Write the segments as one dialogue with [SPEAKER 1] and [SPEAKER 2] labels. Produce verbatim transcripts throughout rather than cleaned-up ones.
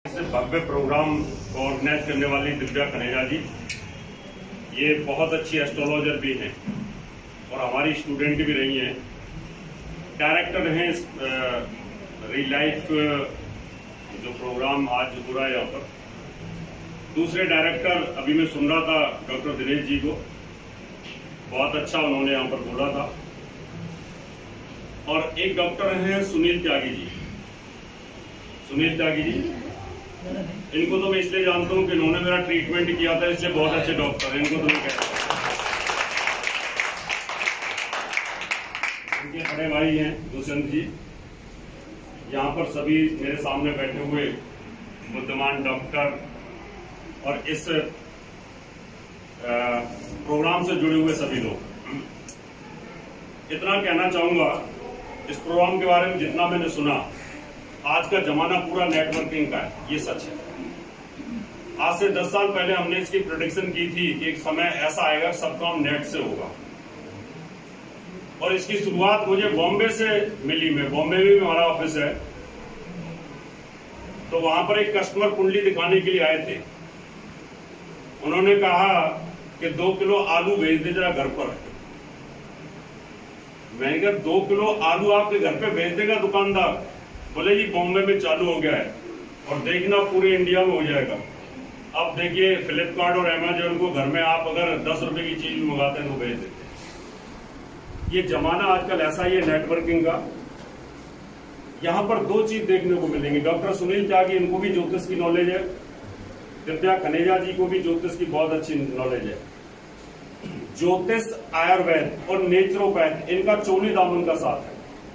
[SPEAKER 1] भव्य programme को organise करने वाली दिव्या खनेजा जी, ये बहुत अच्छी एस्ट्रोलॉजर भी हैं और हमारी स्टूडेंट भी रही हैं। डायरेक्टर हैं रियल लाइफ जो प्रोग्राम आज हो रहा है यहाँ पर। दूसरे डायरेक्टर अभी मैं सुन रहा था डॉक्टर दिनेश जी को, बहुत अच्छा उन्होंने यहाँ पर बोला था। और एक डॉक्टर हैं सुनील त्यागी जी। सुनील त्यागी जी, इनको तो मैं इसलिए जानता हूँ कि इन्होंने मेरा ट्रीटमेंट किया था, इसलिए बहुत अच्छे डॉक्टर हैं। इनको तो मैं कहता हूँ, इनके बड़े भाई हैं दुष्यंत जी। यहाँ पर सभी मेरे सामने बैठे हुए बुद्धिमान डॉक्टर और इस प्रोग्राम से जुड़े हुए सभी लोग। इतना कहना चाहूंगा, इस प्रोग्राम के बारे में जितना मैंने सुना, आज का जमाना पूरा नेटवर्किंग का है, ये सच है। आज से दस साल पहले हमने इसकी प्रेडिक्शन की थी कि एक समय ऐसा आएगा सब काम नेट से होगा, और इसकी शुरुआत मुझे बॉम्बे से मिली। मैं बॉम्बे में भी हमारा ऑफिस है, तो वहां पर एक कस्टमर कुंडली दिखाने के लिए आए थे। उन्होंने कहा कि दो किलो आलू भेज दे जरा घर पर। मैंने कहा दो किलो आलू आपके घर पे भेज देगा दुकानदार? बोले जी बॉम्बे में चालू हो गया है और देखना पूरे इंडिया में हो जाएगा। अब देखिए फ्लिपकार्ट और अमेजोन को घर में आप अगर दस रुपए की चीज मंगाते हैं तो भेज देते। ये जमाना आजकल ऐसा ही है नेटवर्किंग का। यहाँ पर दो चीज देखने को मिलेंगी। डॉक्टर सुनील त्यागी, इनको भी ज्योतिष की नॉलेज है। दिव्या खनेजा जी को भी ज्योतिष की बहुत अच्छी नॉलेज है। ज्योतिष, आयुर्वेद और नेचुरोपैथ, इनका चोली दामन का साथ है।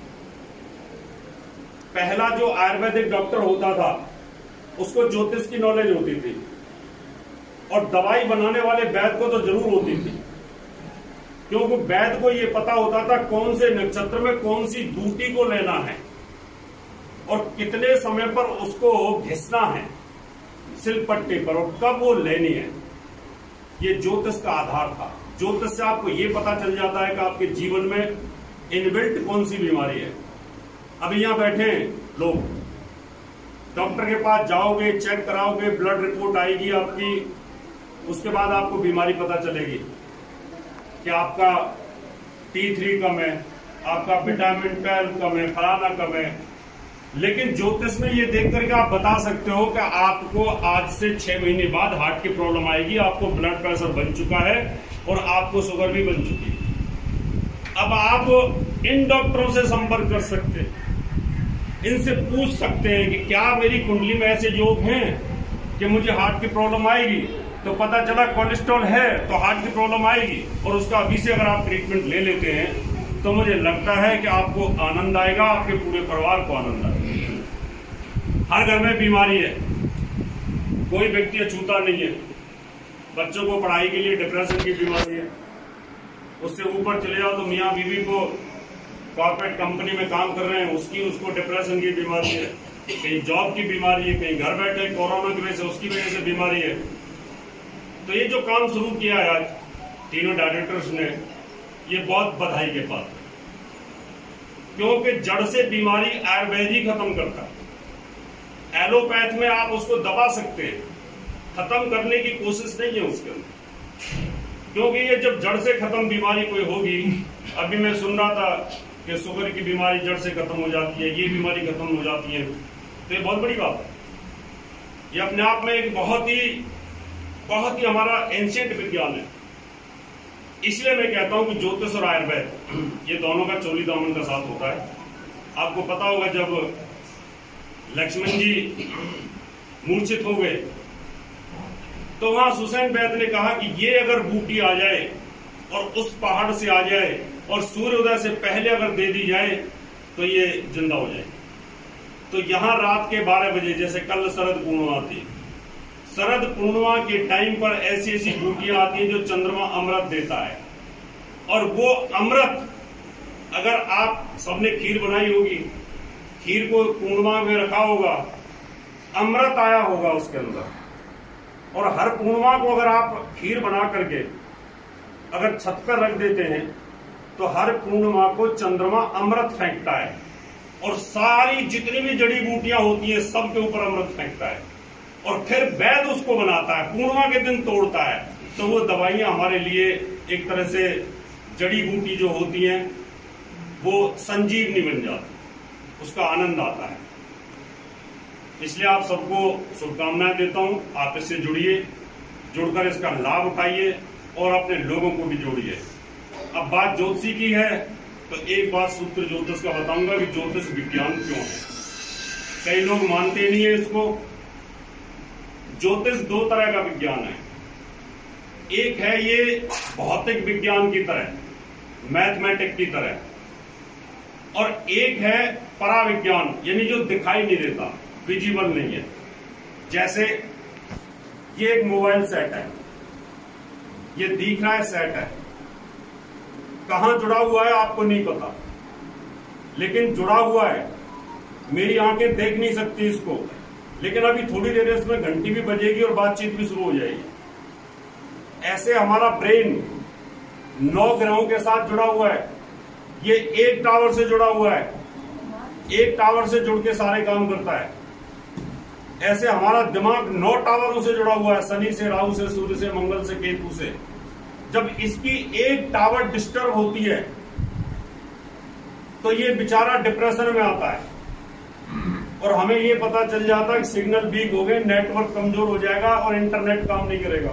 [SPEAKER 1] पहला जो आयुर्वेदिक डॉक्टर होता था उसको ज्योतिष की नॉलेज होती थी, और दवाई बनाने वाले वैद्य को तो जरूर होती थी, क्योंकि वैद्य को यह पता होता था कौन से नक्षत्र में कौन सी बूटी को लेना है और कितने समय पर उसको घिसना है सिलपट्टे पर, और कब वो लेनी है। ये ज्योतिष का आधार था। ज्योतिष से आपको ये पता चल जाता है कि आपके जीवन में इनबिल्ट कौन सी बीमारी है। अभी यहां बैठे लोग, डॉक्टर के पास जाओगे, चेक कराओगे, ब्लड रिपोर्ट आएगी आपकी, उसके बाद आपको बीमारी पता चलेगी कि आपका टी थ्री कम है, आपका विटामिन ट्वेल्व कम है, फलाना कम है। लेकिन ज्योतिष में ये देख करके आप बता सकते हो कि आपको आज से छह महीने बाद हार्ट की प्रॉब्लम आएगी, आपको ब्लड प्रेशर बन चुका है और आपको शुगर भी बन चुकी है। अब आप इन डॉक्टरों से संपर्क कर सकते हैं, इनसे पूछ सकते हैं कि क्या मेरी कुंडली में ऐसे योग हैं कि मुझे हार्ट की प्रॉब्लम आएगी। तो पता चला कोलेस्ट्रॉल है तो हार्ट की प्रॉब्लम आएगी, और उसका अभी से अगर आप ट्रीटमेंट ले लेते हैं तो मुझे लगता है कि आपको आनंद आएगा, आपके पूरे परिवार को आनंद आएगा। हर घर में बीमारी है, कोई व्यक्ति अछूता नहीं है। बच्चों को पढ़ाई के लिए डिप्रेशन की बीमारी है, उससे ऊपर चले जाओ तो मियाँ बीवी को कॉर्पोरेट कंपनी में काम कर रहे हैं, उसकी उसको डिप्रेशन की बीमारी है, कहीं जॉब की बीमारी है, कहीं घर बैठे कोरोना की वजह से उसकी वजह से बीमारी है। तो ये जो काम शुरू किया है आज तीनों डायरेक्टर्स ने, ये बहुत बधाई के पात्र है, क्योंकि जड़ से बीमारी आयुर्वेद ही खत्म करता है। एलोपैथ में आप उसको दबा सकते हैं, खत्म करने की कोशिश नहीं है उसके अंदर, क्योंकि ये जब जड़ से खत्म बीमारी कोई होगी। अभी मैं सुन रहा था कि शुगर की बीमारी जड़ से खत्म हो जाती है, ये बीमारी खत्म हो जाती है, तो ये बहुत बड़ी बात है। ये अपने आप में एक बहुत ही बहुत ही हमारा एंशिएंट विज्ञान है। इसलिए मैं कहता हूं कि ज्योतिष और आयुर्वेद, ये दोनों का चोली दामन का साथ होता है। आपको पता होगा जब लक्ष्मण जी मूर्छित हो गए तो वहां सुसैन वैद्य ने कहा कि ये अगर बूटी आ जाए और उस पहाड़ से आ जाए और सूर्योदय से पहले अगर दे दी जाए तो ये जिंदा हो जाए। तो यहां रात के बारह बजे, जैसे कल शरद पूर्णिमा थी, शरद पूर्णिमा के टाइम पर ऐसी ऐसी बूटियां आती हैं जो चंद्रमा अमृत देता है, और वो अमृत अगर आप सबने खीर बनाई होगी, खीर को पूर्णिमा में रखा होगा, अमृत आया होगा उसके अंदर, और हर पूर्णिमा को अगर आप खीर बना करके अगर छत पर रख देते हैं तो हर पूर्णिमा को चंद्रमा अमृत फेंकता है, और सारी जितनी भी जड़ी बूटियां होती है सबके ऊपर अमृत फेंकता है। और फिर वैद्य उसको बनाता है, पूर्णिमा के दिन तोड़ता है, तो वो दवाइयां हमारे लिए एक तरह से जड़ी बूटी जो होती हैं वो संजीवनी बन जाती, उसका आनंद आता है। इसलिए आप सबको शुभकामनाएं देता हूं, आप इससे जुड़िए, जुड़कर इसका लाभ उठाइए और अपने लोगों को भी जोड़िए। अब बात ज्योतिषी की है तो एक बात सूत्र ज्योतिष का बताऊंगा कि ज्योतिष विज्ञान क्यों है। कई लोग मानते नहीं है इसको। ज्योतिष दो तरह का विज्ञान है, एक है ये भौतिक विज्ञान की तरह, मैथमेटिक की तरह, और एक है पराविज्ञान, यानी जो दिखाई नहीं देता, विजिबल नहीं है। जैसे ये एक मोबाइल सेट है, ये दिख रहा है सेट है, कहां जुड़ा हुआ है आपको नहीं पता, लेकिन जुड़ा हुआ है। मेरी आंखें देख नहीं सकती इसको, लेकिन अभी थोड़ी देर इसमें घंटी भी बजेगी और बातचीत भी शुरू हो जाएगी। ऐसे हमारा ब्रेन नौ ग्रहों के साथ जुड़ा हुआ है, ये एक टावर से जुड़ा हुआ है, एक टावर से जुड़ के सारे काम करता है। ऐसे हमारा दिमाग नौ टावरों से जुड़ा हुआ है, शनि से, राहु से, सूर्य से, मंगल से, केतु से। जब इसकी एक टावर डिस्टर्ब होती है तो ये बेचारा डिप्रेशन में आता है, और हमें ये पता चल जाता है कि सिग्नल वीक हो गए, नेटवर्क कमजोर हो जाएगा और इंटरनेट काम नहीं करेगा।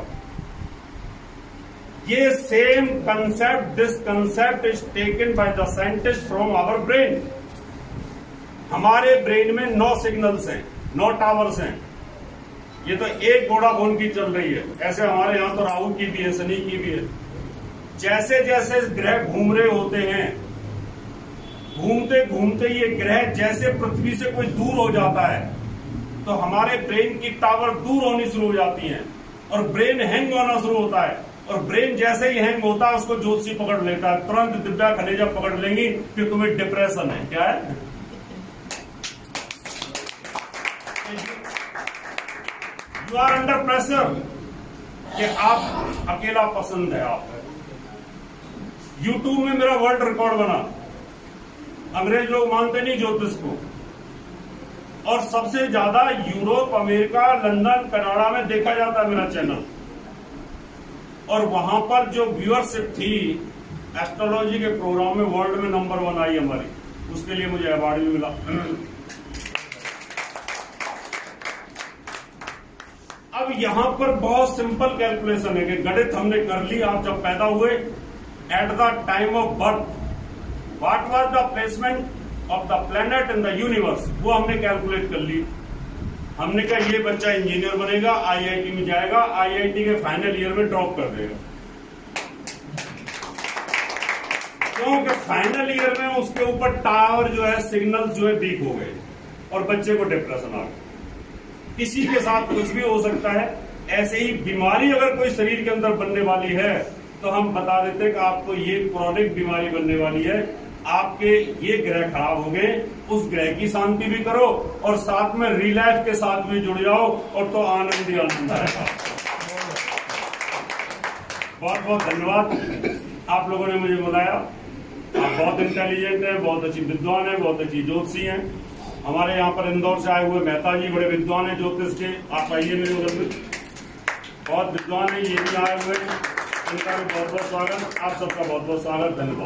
[SPEAKER 1] ये same concept, this concept is taken by the scientist from our brain. हमारे ब्रेन में नौ सिग्नल्स हैं, नौ टावर्स हैं। ये तो एक वोडाफोन की चल रही है, ऐसे हमारे यहां तो राहु की भी है, शनि की भी है। जैसे जैसे ग्रह घूम रहे होते हैं, घूमते घूमते ये ग्रह जैसे पृथ्वी से कोई दूर हो जाता है तो हमारे ब्रेन की टावर दूर होनी शुरू हो जाती हैं और ब्रेन हैंग होना शुरू होता है। और ब्रेन जैसे ही हैंग होता है उसको ज्योतिषी पकड़ लेता है, तुरंत दिव्या खनिजा पकड़ लेंगी कि तुम्हें डिप्रेशन है। क्या है? यू आर अंडर प्रेशर कि आप अकेला पसंद है। आप यूट्यूब में मेरा वर्ल्ड रिकॉर्ड बना, अंग्रेज लोग मानते नहीं ज्योतिष को, और सबसे ज्यादा यूरोप, अमेरिका, लंदन, कनाडा में देखा जाता है मेरा चैनल। और वहां पर जो व्यूअरशिप थी एस्ट्रोलॉजी के प्रोग्राम में, वर्ल्ड में नंबर वन आई हमारी, उसके लिए मुझे अवार्ड भी मिला। अब यहां पर बहुत सिंपल कैलकुलेशन है कि गणित हमने कर ली। आप जब पैदा हुए, at the time of birth what was the placement of the planet in the universe, वो हमने कैलकुलेट कर ली। हमने कहा ये बच्चा इंजीनियर बनेगा, आईआईटी में जाएगा, आईआईटी के फाइनल ईयर में ड्रॉप कर देगा, क्योंकि फाइनल ईयर में उसके ऊपर टावर जो है, सिग्नल जो है वीक हो गए और बच्चे को डिप्रेशन आ गया। किसी के साथ कुछ भी हो सकता है। ऐसे ही बीमारी अगर कोई शरीर के अंदर बनने वाली है तो हम बता देते हैं कि आपको ये क्रॉनिक बीमारी बनने वाली है, आपके ये ग्रह खराब हो गए, उस ग्रह की शांति भी करो और साथ में रिलाइफ के साथ भी जुड़ जाओ, और तो आनंद ही आनंद आएगा। बहुत बहुत धन्यवाद, आप लोगों ने मुझे बुलाया। आप बहुत इंटेलिजेंट हैं, बहुत अच्छी विद्वान है, बहुत अच्छी ज्योतिषी हैं। हमारे यहाँ पर इंदौर से आए हुए मेहता जी बड़े विद्वान हैं ज्योतिष के, आप आइए मेरे उधर में, बहुत विद्वान है, ये भी आए हुए हैं, इनका भी बहुत बहुत स्वागत। आप सबका बहुत बहुत स्वागत, धन्यवाद।